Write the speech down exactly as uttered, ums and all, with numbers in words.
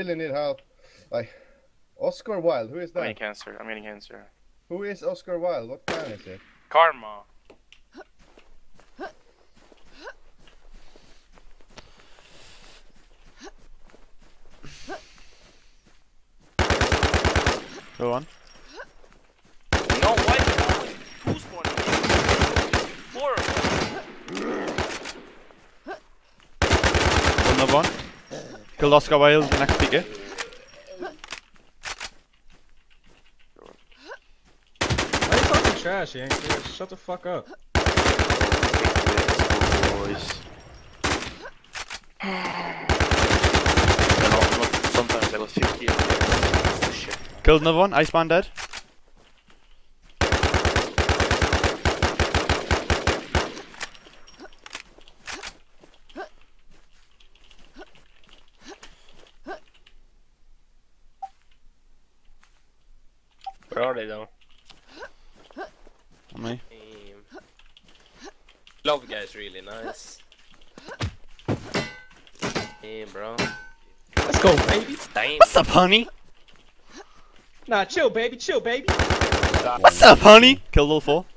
really need help. Like, Oscar Wilde, who is I'm that? getting cancer. I'm getting cancer. Who is Oscar Wilde? What clan is it? Karma. Go on. No, why is it always two spawning? Four of them. Another one. Killed Oscar Wilde next picket. Why are you talking trash, Yank? Dude, shut the fuck up. Boys. Sometimes I was fifty. Shit. Killed another one. Iceman dead. Where are they though? On me. Um, love guy's really nice. Hey, bro. Let's go, baby. Damn. What's up, honey? Nah, chill, baby. Chill, baby. What's up, honey? Killed all four.